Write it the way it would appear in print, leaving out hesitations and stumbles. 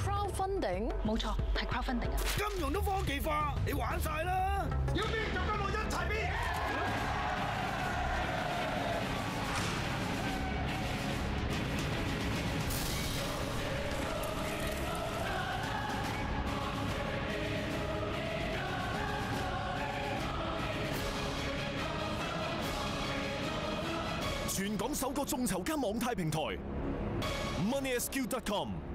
crowdfunding？ 冇錯，係 crowdfunding 啊！ 金融都科技化，你玩晒啦！ 要邊就跟我一齊邊！ 全港首個眾籌加網貸平台 MoneySQ.com。